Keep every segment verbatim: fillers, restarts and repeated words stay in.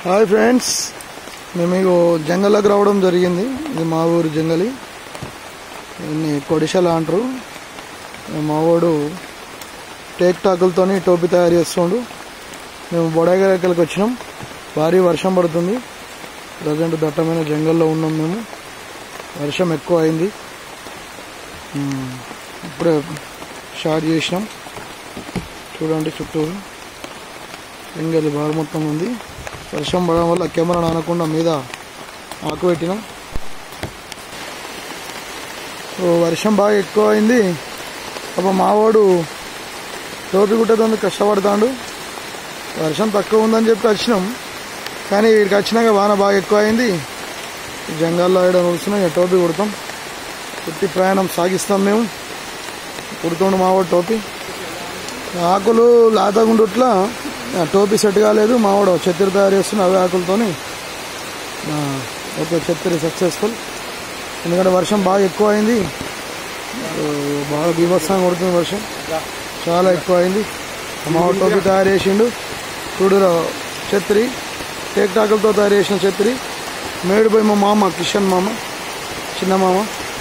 Hi friends, మేము జంగల్లోకి రావడం జరిగింది. ఇది మా ఊరు జంగలి, దీన్ని కొడిశల అంటారు. మా వాడు టేక్ టాకులతోని టోపీ తయారు చేస్తుండు. మేము బొడాయిగరెక్కలకి వచ్చినాం. భారీ వర్షం పడుతుంది. ప్రజెంట్ దట్టమైన జంగల్లో ఉన్నాం. మేము వర్షం ఎక్కువ అయింది. ఇప్పుడే స్టార్ట్ చేసినాం. చూడండి, చుట్టూరు జంగలి బాగా మొత్తం ఉంది. వర్షం పడడం వల్ల కెమెరా నానకుండా మీద ఆకు పెట్టినాం. వర్షం బాగా ఎక్కువ అయింది. అప్పుడు మావాడు టోపీ కుట్టేందుకు కష్టపడతాడు. వర్షం తక్కువ ఉందని చెప్పి వచ్చినాం, కానీ ఇక్కడికి వచ్చినాక వాన బాగా ఎక్కువ అయింది. జంగాల్లో ఆడ కూర్చున్నాం. ఇక టోపీ కుడతాం, కుట్టి ప్రయాణం సాగిస్తాం. మేము కుడుతుండు మావాడు టోపీ. ఆకులు లాతగుండుట్లా టోపీ సెట్ కాలేదు. మావాడు ఛత్రి తయారు చేస్తున్న అవే ఆకులతోని. Okay, Chatri successful. ఎందుకంటే వర్షం బాగా ఎక్కువ అయింది. బాగా బీభత్సంగా కొడుతుంది వర్షం, చాలా ఎక్కువ అయింది. మావాడు టోపీ తయారు చేసిండు. చూడు, ఛత్రి టేక్ టాకులతో తయారు చేసిన ఛత్రి. మేడిపోయి మా మామ కిషన్ మామ, చిన్న మామ.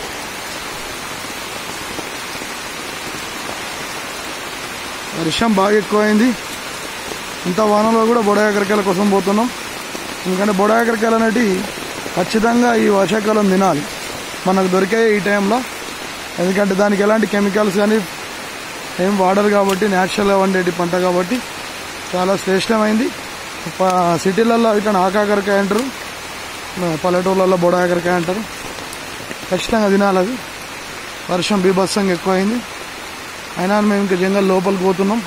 వర్షం బాగా ఎక్కువ అయింది. ఇంత వానలో కూడా బొడాయిగరెక్కల కోసం పోతున్నాం. ఎందుకంటే బొడాయిగరెక్కలు అనేవి ఖచ్చితంగా ఈ వర్షాకాలం తినాలి. మనకు దొరికే ఈ టైంలో. ఎందుకంటే దానికి ఎలాంటి కెమికల్స్ కానీ ఏం వాడరు కాబట్టి, న్యాచురల్గా వండేటి పంట కాబట్టి చాలా శ్రేష్టమైంది. సిటీలలో ఇట్లా ఆకాకరకాయ అంటారు, పల్లెటూళ్ళల్లో బొడాయిగరెకాయ అంటారు. ఖచ్చితంగా తినాలి అది. వర్షం బీభత్సంగా ఎక్కువైంది. అయినా మేము ఇంకా జంగల్ లోపలికి పోతున్నాం.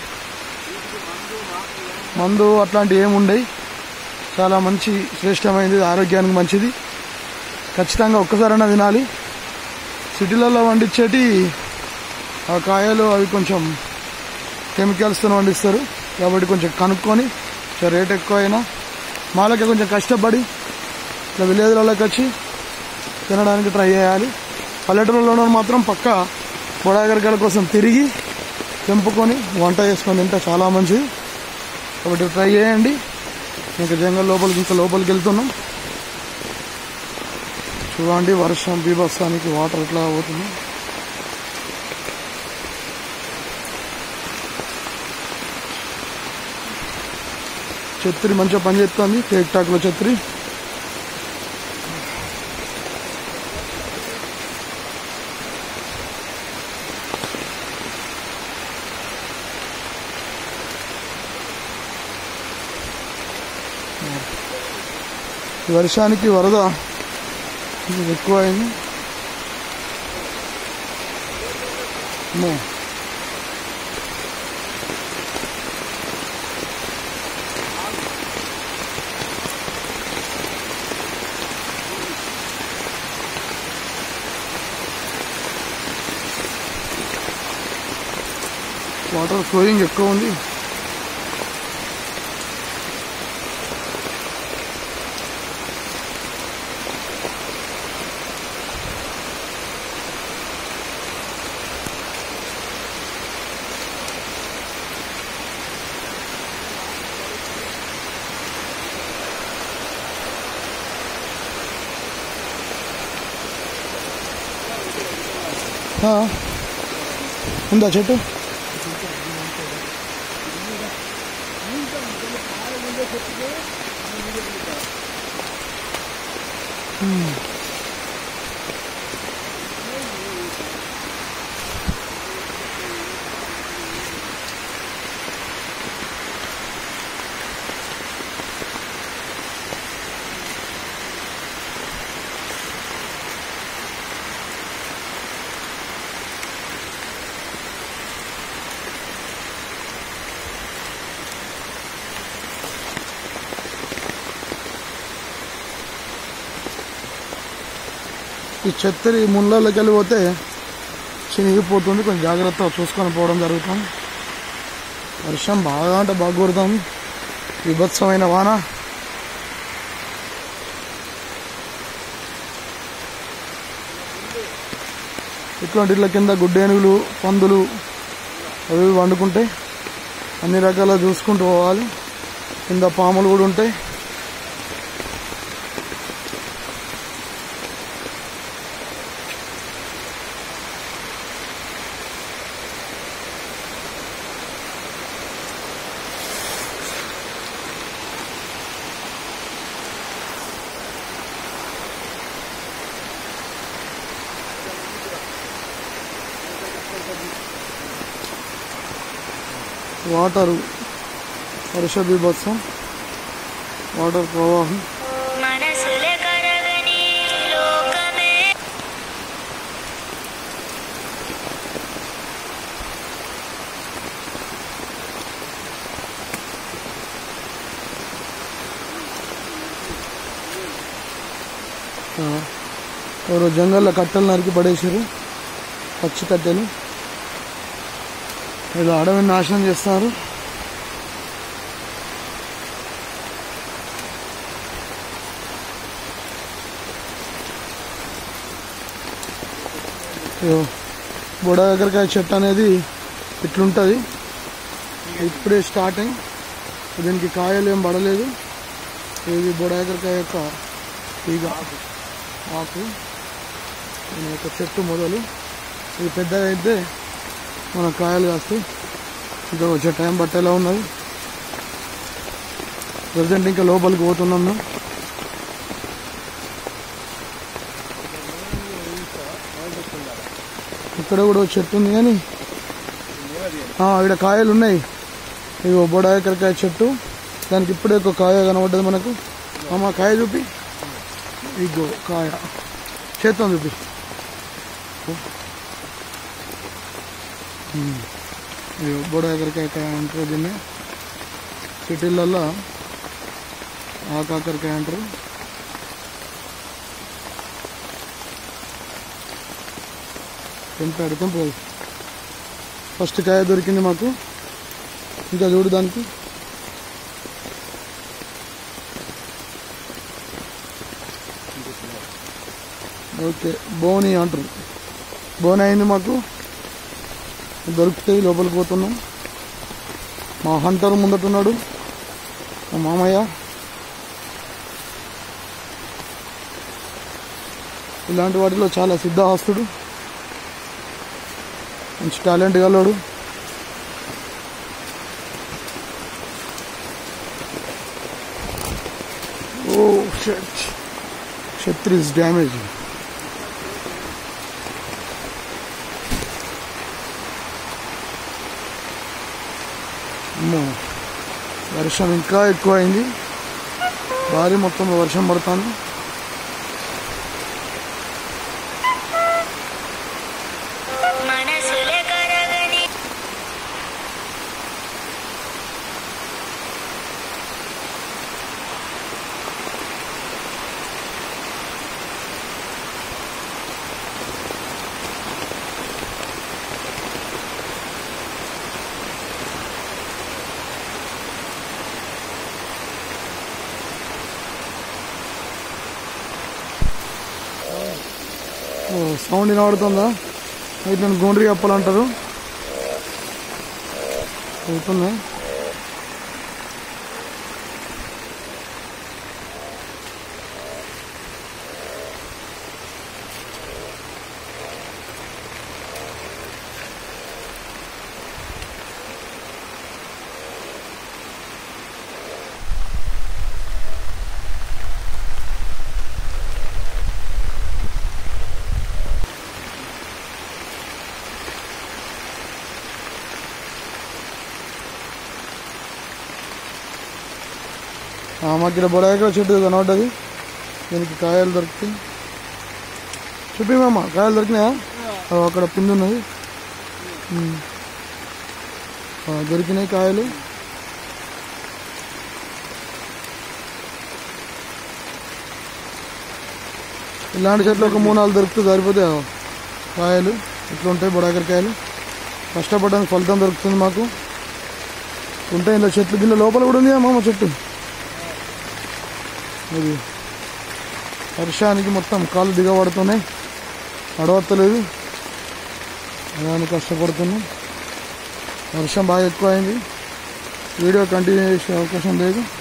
మందు అట్లాంటివి ఏమి ఉండవు. చాలా మంచి శ్రేష్టమైంది, ఆరోగ్యానికి మంచిది. ఖచ్చితంగా ఒక్కసారైనా తినాలి. సిటీలలో వండించేటి ఆ కాయలు అవి కొంచెం కెమికల్స్తో వండిస్తారు కాబట్టి కొంచెం కనుక్కొని, రేట్ ఎక్కువ అయినా మాలకి కొంచెం కష్టపడి ఇట్లా విలేజ్లలోకి వచ్చి తినడానికి ట్రై చేయాలి. పల్లెటూరులో మాత్రం పక్క బొడాయిగరెక్కల కోసం తిరిగి తెంపుకొని వంట చేసుకొని తింటే చాలా మంచిది. కాబట్టి ట్రై చేయండి. ఇంకా జంగల్ లోపలికి ఇంకా లోపలికి వెళ్తున్నాం. చూడండి, వర్షం బీభత్సానికి వాటర్ ఎట్లా పోతుంది. ఛత్రి మంచిగా పనిచేస్తుంది, టేక్ టాక్లో ఛత్రి. వర్షానికి వరద ఎక్కువ అయింది. వాటర్ ఫ్లోయింగ్ ఎక్కువ ఉంది. ఉందా చెట్టు? ఈ ఛత్రి ముళ్ళలోకి వెళ్ళిపోతే చినిగిపోతుంది. కొంచెం జాగ్రత్తగా చూసుకొని పోవడం జరుగుతుంది. వర్షం బాగా అంటే బాగా కొడుతుంది. విభత్సమైన వాన. ఇట్లాంటి ఇళ్ళ కింద గుడ్డేనుగులు, పందులు అవి వండుకుంటాయి. అన్ని రకాల చూసుకుంటూ పోవాలి. కింద పాములు కూడా ఉంటాయి. వాటరు వర్ష బీభత్సం, వాటర్ ప్రవాహం. ఎవరో జంగల్లో కట్టెలు నరికి పడేసారు, పచ్చి కట్టెలు. ఇలా అడవిని నాశనం చేస్తారు. బుడకాకరకాయ చెట్టు అనేది ఇట్లుంటుంది, ఇప్పుడే స్టార్టింగ్. దీనికి కాయలు ఏం పడలేదు. ఇది బుడకాకరకాయ యొక్క తీగ, ఆకు, దీని యొక్క చెట్టు మొదలు. ఇది పెద్దగా అయితే మన కాయలు కాస్తాయి. ఇంకా వచ్చే టైం బట్టేలా ఉన్నది. ప్రజెంట్ ఇంకా లోపలికి పోతున్నాం మేము. ఇక్కడ కూడా చెట్టు ఉంది కానీ ఇక్కడ కాయలు ఉన్నాయి. ఇగో బొడాకరకాయ చెట్టు, దానికి ఇప్పుడే ఒక కాయ కనబడ్డది మనకు. అమ్మ కాయ చూపి, ఇగో కాయ చేత్తో చూపి. ఇగో బొడాకరకాయ కాయ అంటారు దీన్ని. సిటీలలో ఆకాకరకాయ అంటారు. తెంపాడు తెంపాడు ఫస్ట్ కాయ దొరికింది మాకు. ఇంకా చూడు దానికి. ఓకే, బోని అంటారు. బోని అయింది మాకు, దొరుకుతాయి. లోపలికి పోతున్నాం. మా హంటర్ ముందటున్నాడు, మా మామయ్య. ఇలాంటి వాటిలో చాలా సిద్ధహస్తుడు, మంచి టాలెంట్ గలవాడు. Oh shut, shutter is damage. అమ్మో, వర్షం ఇంకా ఎక్కువ అయింది. భారీ మొత్తంలో వర్షం పడుతుంది. సౌండ్ వినబడుతుందా? ఇట్లా గోండ్రి కప్పాలంటారు. అవుతుంది. మాకు ఇక్కడ బొడాయికాయ చెట్టు కనబడ్డది. దీనికి కాయలు దొరుకుతాయి. చూపిమమ్మా, కాయలు దొరికినాయా? అక్కడ పిండి ఉన్నది. దొరికినాయి కాయలు. ఇలాంటి చెట్లు ఒక మూడు నాలుగు దొరికితే సరిపోతాయి. కాయలు ఇట్లా ఉంటాయి బొడాయికాయలు. కష్టపడడానికి ఫలితం దొరుకుతుంది మాకు. ఉంటాయి ఇలా చెట్లు. గిల్ల లోపల కూడా ఉంది అమ్మమ్మ చెట్టు. అది వర్షానికి మొత్తం కాళ్ళు దిగబడుతున్నాయి, అడవత్తలేదు. దానికి కష్టపడుతున్నాం. వర్షం బాగా ఎక్కువ అయింది. వీడియో కంటిన్యూ చేసే అవకాశం లేదు.